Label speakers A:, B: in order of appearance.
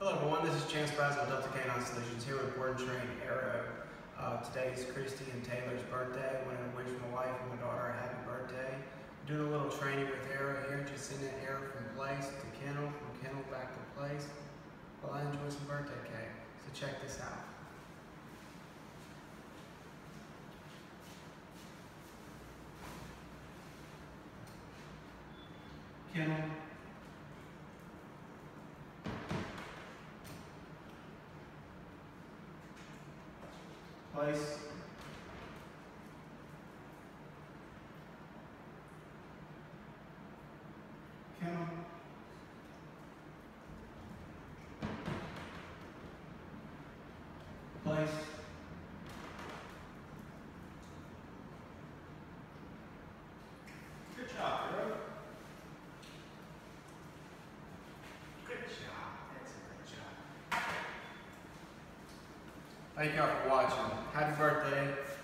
A: Hello everyone, this is Chance Brazel, Delta Canine Solutions here with Board and Train Aero. Today is Christy and Taylor's birthday. I wanted to wish my wife and my daughter a happy birthday. We're doing a little training with Aero here, just sending Aero from place to kennel, from kennel back to place, while I enjoy some birthday cake. So check this out. Kennel. Place. Kennel. Place. Good job, Aero. Good job. That's a good job. Thank y'all for watching. Happy birthday.